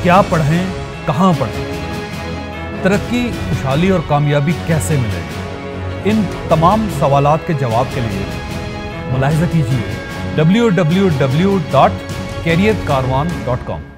क्या पढ़ें, कहां पढ़ें, तरक्की, खुशहाली और कामयाबी कैसे मिले, इन तमाम सवालात के जवाब के लिए मुलाहिजा कीजिए www.careerkarwan.com।